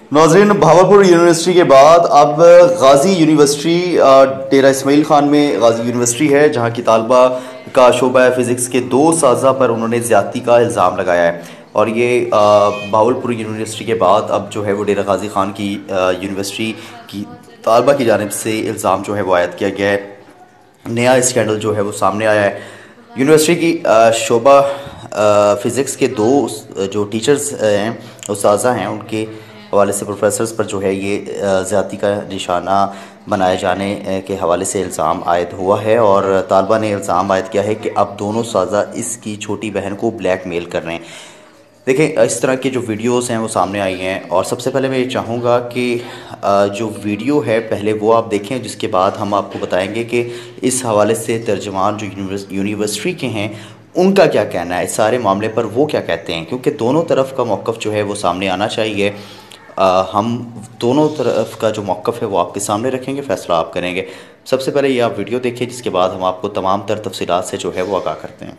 नाज़रीन, भावलपुर यूनिवर्सिटी के बाद अब गाज़ी यूनिवर्सिटी डेरा इस्माइल ख़ान में गाज़ी यूनिवर्सिटी है, जहाँ की तालबा का शोबा फ़िज़िक्स के दो साज़ा पर उन्होंने ज़्यादती का इल्ज़ाम लगाया है। और ये भावलपुर यूनिवर्सिटी के बाद अब जो है वो डेरा गाज़ी ख़ान की यूनिवर्सिटी की तालबा की जानिब से इल्ज़ाम जो है वो आयद किया गया है। नया स्कैंडल जो है वो सामने आया है। यूनिवर्सिटी की शोबा फ़िज़िक्स के दो जो टीचर्स हैं, उस्ताज़ा हैं, उनके हवाले से प्रोफेसर्स पर जो है ये ज़्यादती का निशाना बनाए जाने के हवाले से इल्ज़ाम आयद हुआ है। और तालिबा ने इल्ज़ाम आयद किया है कि अब दोनों उस्ताज़ा इसकी छोटी बहन को ब्लैकमेल कर रहे हैं। देखें, इस तरह की जो वीडियोस हैं वो सामने आई हैं, और सबसे पहले मैं ये चाहूँगा कि जो वीडियो है पहले वो आप देखें, जिसके बाद हम आपको बताएंगे कि इस हवाले से तर्जमान जो यूनिवर्सिटी के हैं उनका क्या कहना है इस सारे मामले पर, वो क्या कहते हैं, क्योंकि दोनों तरफ का मौक़िफ़ जो है वो सामने आना चाहिए। हम दोनों तरफ का जो मौक़िफ़ है वो आपके सामने रखेंगे, फ़ैसला आप करेंगे। सबसे पहले ये आप वीडियो देखिए, जिसके बाद हम आपको तमाम तर तफसीलात से जो है वो आगाह करते हैं।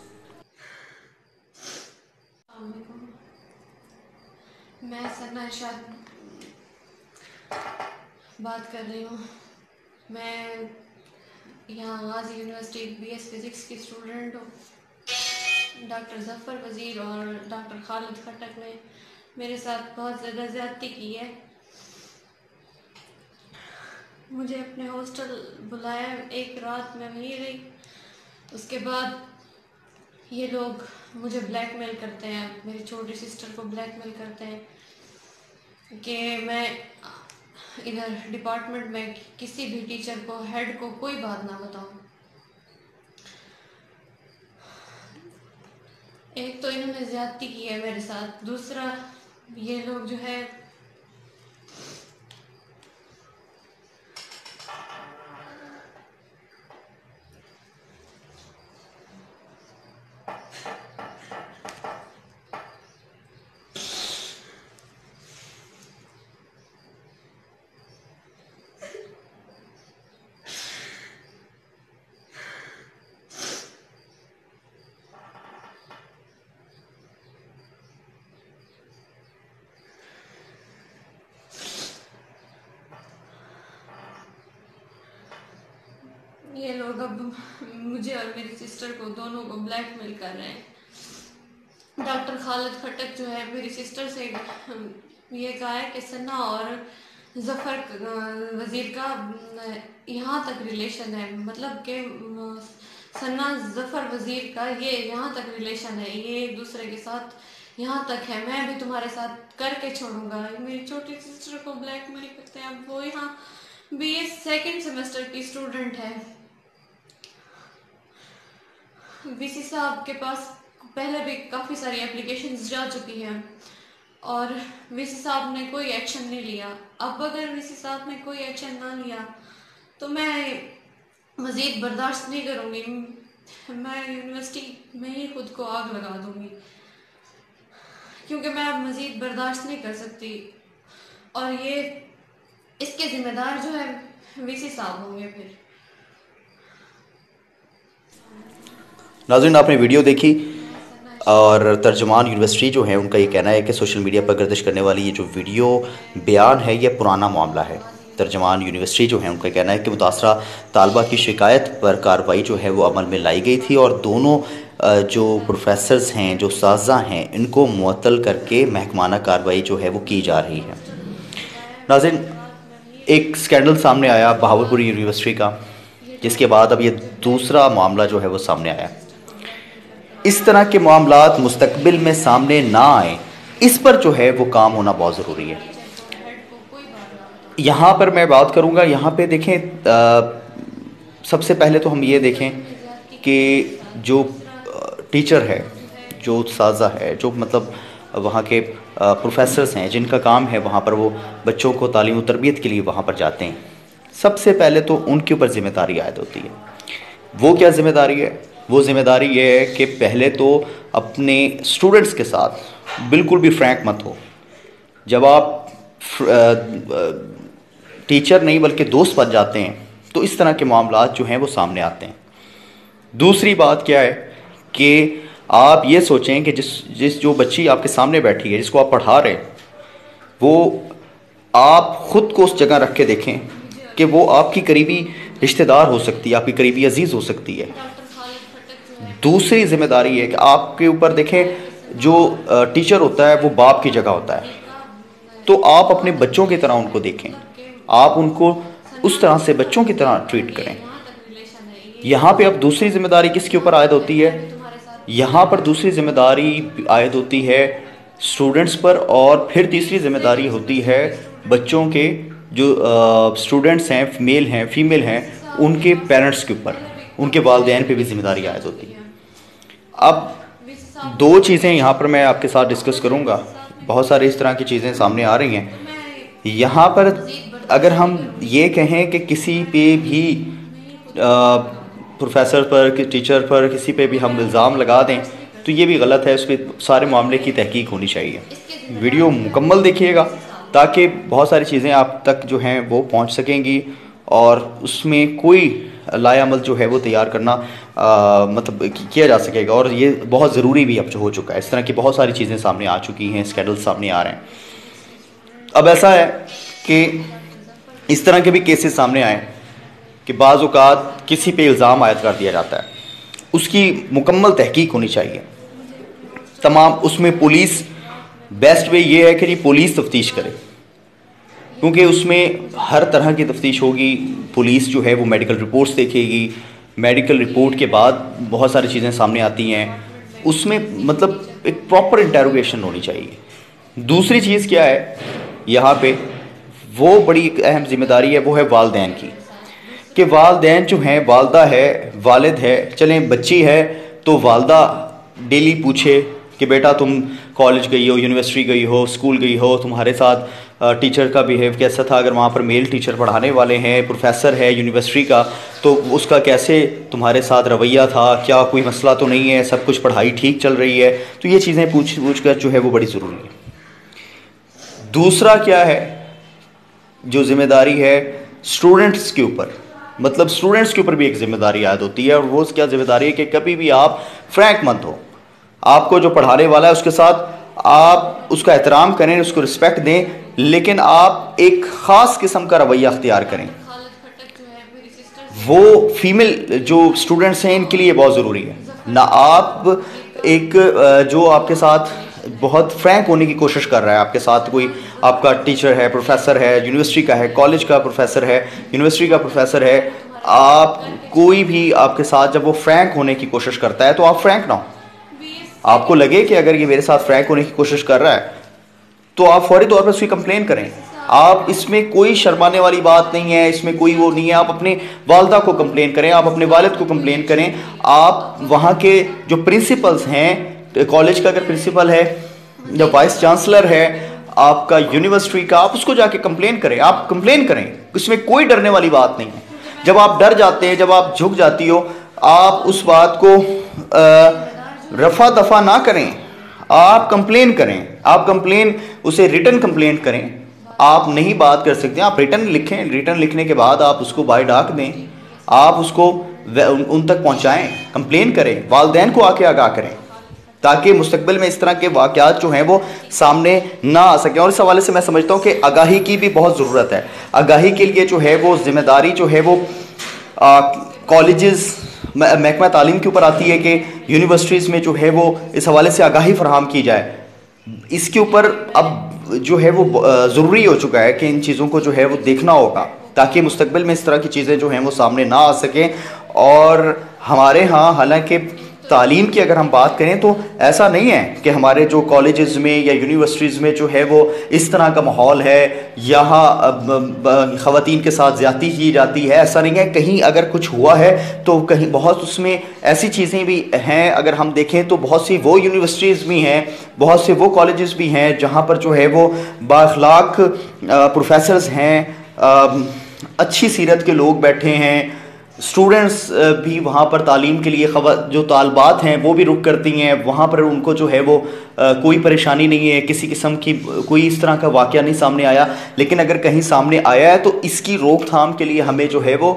मैं सना इरशाद बात कर रही हूँ। मैं यहाँ गाज़ी यूनिवर्सिटी बीएस फिज़िक्स की स्टूडेंट हूँ। डॉक्टर ज़फ़र वज़ीर और डॉक्टर खालिद खटक ने मेरे साथ बहुत ज़्यादा ज़्यादती की है। मुझे अपने हॉस्टल बुलाया, एक रात मैं वहीं रही। उसके बाद ये लोग मुझे ब्लैकमेल करते हैं, मेरी छोटी सिस्टर को ब्लैकमेल करते हैं कि मैं इधर डिपार्टमेंट में किसी भी टीचर को, हेड को कोई बात ना बताऊं। एक तो इन्होंने ज़्यादती की है मेरे साथ, दूसरा ये लोग जो है ये लोग अब मुझे और मेरी सिस्टर को दोनों को ब्लैकमेल कर रहे हैं। डॉक्टर खालिद खटक जो है मेरी सिस्टर से ये कहा है कि सना और ज़फ़र वज़ीर का यहाँ तक रिलेशन है, मतलब कि सना ज़फ़र वज़ीर का ये यहाँ तक रिलेशन है, ये एक दूसरे के साथ यहाँ तक है, मैं भी तुम्हारे साथ करके छोड़ूंगा। मेरी छोटी सिस्टर को ब्लैकमेल करते हैं। अब वो यहाँ बीएस सेकेंड सेमेस्टर की स्टूडेंट है। वीसी साहब के पास पहले भी काफ़ी सारी एप्लीकेशंस जा चुकी हैं और वीसी साहब ने कोई एक्शन नहीं लिया। अब अगर वीसी साहब ने कोई एक्शन ना लिया तो मैं मज़ीद बर्दाश्त नहीं करूँगी। मैं यूनिवर्सिटी में ही खुद को आग लगा दूँगी, क्योंकि मैं अब मज़ीद बर्दाश्त नहीं कर सकती। और ये इसके ज़िम्मेदार जो है वीसी साहब होंगे। फिर नाज़रीन, आपने वीडियो देखी, और तर्जुमान यूनिवर्सिटी जो है उनका ये कहना है कि सोशल मीडिया पर गर्दिश करने वाली ये जो वीडियो बयान है ये पुराना मामला है। तर्जुमान यूनिवर्सिटी जो है उनका कहना है कि मुतासरा तालबा की शिकायत पर कार्रवाई जो है वो अमल में लाई गई थी, और दोनों जो प्रोफेसर्स हैं, जो साज़ा हैं, इनको मुअत्तल करके महकमाना कार्रवाई जो है वो की जा रही है। नाज़रीन, एक स्कैंडल सामने आया बहावलपुर यूनिवर्सिटी का, जिसके बाद अब ये दूसरा मामला जो है वो सामने आया। इस तरह के मामलात मुस्तकबिल में सामने ना आए, इस पर जो है वो काम होना बहुत ज़रूरी है। यहाँ पर मैं बात करूँगा, यहाँ पे देखें, सबसे पहले तो हम ये देखें कि जो टीचर है, जो साज़ा है, जो मतलब वहाँ के प्रोफेसर्स हैं, जिनका काम है वहाँ पर वो बच्चों को तालीम और तरबियत के लिए वहाँ पर जाते हैं, सबसे पहले तो उनके ऊपर ज़िम्मेदारी आयद होती है। वो क्या ज़िम्मेदारी है? वो ज़िम्मेदारी ये है कि पहले तो अपने स्टूडेंट्स के साथ बिल्कुल भी फ्रैंक मत हो। जब आप टीचर नहीं बल्कि दोस्त बन जाते हैं तो इस तरह के मामलात जो हैं वो सामने आते हैं। दूसरी बात क्या है कि आप ये सोचें कि जिस जो बच्ची आपके सामने बैठी है, जिसको आप पढ़ा रहे हैं, वो आप ख़ुद को उस जगह रख के देखें कि वो आपकी करीबी रिश्तेदार हो सकती है, आपकी करीबी अजीज़ हो सकती है। दूसरी ज़िम्मेदारी है कि आपके ऊपर देखें, जो टीचर होता है वो बाप की जगह होता है, तो आप अपने बच्चों की तरह उनको देखें, आप उनको उस तरह से बच्चों की तरह ट्रीट करें। यहाँ पे अब दूसरी जिम्मेदारी किसके ऊपर आयद होती है? यहाँ पर दूसरी जिम्मेदारी आयद होती है स्टूडेंट्स पर, और फिर तीसरी जिम्मेदारी होती है बच्चों के जो स्टूडेंट्स हैं, मेल हैं, फीमेल हैं, उनके पेरेंट्स के ऊपर, उनके वालिदैन पे भी जिम्मेदारी आयद होती है। अब दो चीज़ें यहाँ पर मैं आपके साथ डिस्कस करूँगा, बहुत सारी इस तरह की चीज़ें सामने आ रही हैं। यहाँ पर अगर हम ये कहें कि किसी पे भी प्रोफेसर पर, टीचर पर, किसी पे भी हम इल्ज़ाम लगा दें तो ये भी गलत है, उस पर सारे मामले की तहकीक होनी चाहिए। वीडियो मुकम्मल देखिएगा ताकि बहुत सारी चीज़ें आप तक जो हैं वो पहुंच सकेंगी, और उसमें कोई लायामल जो है वो तैयार करना मतलब किया जा सकेगा। और ये बहुत ज़रूरी भी अब जो हो चुका है, इस तरह की बहुत सारी चीज़ें सामने आ चुकी हैं, स्कैंडल सामने आ रहे हैं। अब ऐसा है कि इस तरह के भी केसेस सामने आए कि बाज़ औक़ात किसी पे इल्ज़ाम आयद कर दिया जाता है, उसकी मुकम्मल तहकीक होनी चाहिए तमाम। उसमें पुलिस, बेस्ट वे ये है कि नहीं, पुलिस तफ्तीश करे, क्योंकि उसमें हर तरह की तफ्तीश होगी। पुलिस जो है वो मेडिकल रिपोर्ट्स देखेगी, मेडिकल रिपोर्ट के बाद बहुत सारी चीज़ें सामने आती हैं, उसमें मतलब एक प्रॉपर इंटेरोगेशन होनी चाहिए। दूसरी चीज़ क्या है यहाँ पे, वो बड़ी अहम जिम्मेदारी है, वो है वालिदैन की, कि वालिदैन जो हैं, वालदा है, वालिद है, चलें बच्ची है तो वालदा डेली पूछे कि बेटा तुम कॉलेज गई हो, यूनिवर्सिटी गई हो, स्कूल गई हो, तुम्हारे साथ टीचर का बिहेव कैसा था, अगर वहाँ पर मेल टीचर पढ़ाने वाले हैं, प्रोफेसर है यूनिवर्सिटी का, तो उसका कैसे तुम्हारे साथ रवैया था, क्या कोई मसला तो नहीं है, सब कुछ पढ़ाई ठीक चल रही है। तो ये चीज़ें पूछ कर जो है वो बड़ी ज़रूरी है। दूसरा क्या है, जो ज़िम्मेदारी है स्टूडेंट्स के ऊपर, मतलब स्टूडेंट्स के ऊपर भी एक ज़िम्मेदारी आयद होती है, और वो क्या ज़िम्मेदारी है कि कभी भी आप फ्रैंक मत हो। आपको जो पढ़ाने वाला है उसके साथ आप उसका एहतराम करें, उसको रिस्पेक्ट दें, लेकिन आप एक ख़ास किस्म का रवैया अख्तियार करें। वो फीमेल जो स्टूडेंट्स हैं इनके लिए बहुत ज़रूरी है ना। आप एक जो आपके साथ बहुत फ्रैंक होने की कोशिश कर रहा है, आपके साथ कोई आपका टीचर है, प्रोफेसर है, यूनिवर्सिटी का है, कॉलेज का प्रोफेसर है, यूनिवर्सिटी का प्रोफेसर है, आप कोई भी आपके साथ जब वो फ्रैंक होने की कोशिश करता है तो आप फ्रैंक ना हो। आपको लगे कि अगर ये मेरे साथ फ्रैंक होने की कोशिश कर रहा है तो आप फौरी तौर पर उसकी कंप्लेन करें। आप इसमें कोई शर्माने वाली बात नहीं है, इसमें कोई वो नहीं है। आप अपने वालदा को कंप्लेन करें, आप अपने वालिद को कंप्लेन करें, आप वहाँ के जो प्रिंसिपल्स हैं, कॉलेज का अगर प्रिंसिपल है या वाइस चांसलर है आपका यूनिवर्सिटी का, आप उसको जाके कंप्लेन करें, आप कंप्लेन करें, इसमें कोई डरने वाली बात नहीं है। जब आप डर जाते हैं, जब आप झुक जाती हो, आप उस बात को रफा दफा ना करें, आप कंप्लेन करें, आप कंप्लेन उसे रिटर्न कंप्लेंट करें। आप नहीं बात कर सकते, आप रिटर्न लिखें, रिटर्न लिखने के बाद आप उसको बाय डाक दें, आप उसको उन तक पहुंचाएं, कंप्लेन करें, वालिदैन को आके आगाह करें, ताकि मुस्तकबिल में इस तरह के वाक़यात जो हैं वो सामने ना आ सकें। और इस हवाले से मैं समझता हूँ कि आगाही की भी बहुत ज़रूरत है। आगाही के लिए जो है वो ज़िम्मेदारी जो है वो कॉलेजेस, महकमा तालीम के ऊपर आती है कि यूनिवर्सिटीज़ में जो है वो इस हवाले से आगाही फराहम की जाए। इसके ऊपर अब जो है वो ज़रूरी हो चुका है कि इन चीज़ों को जो है वो देखना होगा, ताकि मुस्तकबिल में इस तरह की चीज़ें जो हैं वो सामने ना आ सकें। और हमारे यहाँ हालांकि तालीम की अगर हम बात करें तो ऐसा नहीं है कि हमारे जो कॉलेजेस में या यूनिवर्सिटीज़ में जो है वो इस तरह का माहौल है, यहाँ ख़वातीन के साथ ज़्यादती की जाती है, ऐसा नहीं है। कहीं अगर कुछ हुआ है तो कहीं बहुत उसमें ऐसी चीज़ें भी हैं, अगर हम देखें तो बहुत सी वो यूनिवर्सिटीज़ भी हैं, बहुत से वो कॉलेजेस भी हैं जहाँ पर जो है वो बाअखलाक प्रोफेसर्स हैं, अच्छी सीरत के लोग बैठे हैं, स्टूडेंट्स भी वहाँ पर तालीम के लिए जो तालबात हैं वो भी रुक करती हैं, वहाँ पर उनको जो है वो कोई परेशानी नहीं है, किसी किस्म की कोई इस तरह का वाक़या नहीं सामने आया। लेकिन अगर कहीं सामने आया है तो इसकी रोकथाम के लिए हमें जो है वो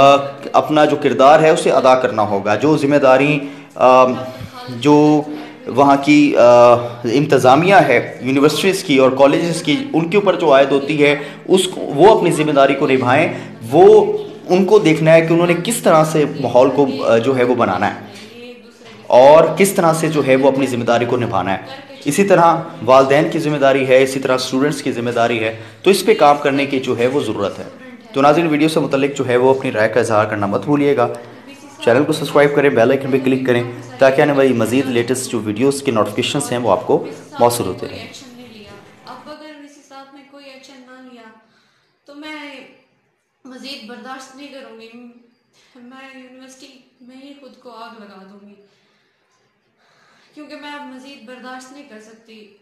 अपना जो किरदार है उसे अदा करना होगा। जो ज़िम्मेदारी जो वहाँ की इंतज़ामिया है यूनिवर्सिटीज़ की और कॉलेजेस की, उनके ऊपर जो आयद होती है उसको वो अपनी ज़िम्मेदारी को निभाएं। वो उनको देखना है कि उन्होंने किस तरह से माहौल को जो है वो बनाना है और किस तरह से जो है वो अपनी ज़िम्मेदारी को निभाना है। इसी तरह वालदैन की ज़िम्मेदारी है, इसी तरह स्टूडेंट्स की ज़िम्मेदारी है, तो इस पे काम करने की जो है वो ज़रूरत है। तो नाज़रीन, वीडियो से मुतल्लिक जो है वो अपनी राय का इज़हार करना मत भूलिएगा। चैनल को सब्सक्राइब करें, बेल आइकन पे क्लिक करें ताकि आने वाली मज़ीद लेटेस्ट जो वीडियोस के नोटिफिकेशंस हैं वो आपको मौसूल होते रहें। एक्शन नहीं लिया, अब अगर किसी साथ में कोई एक्शन ना लिया तो मैं मज़ीद बर्दाश्त नहीं करूँगी। मैं यूनिवर्सिटी में ही खुद को आग लगा दूँगी, क्योंकि मैं अब मज़ीद बर्दाश्त नहीं कर सकती।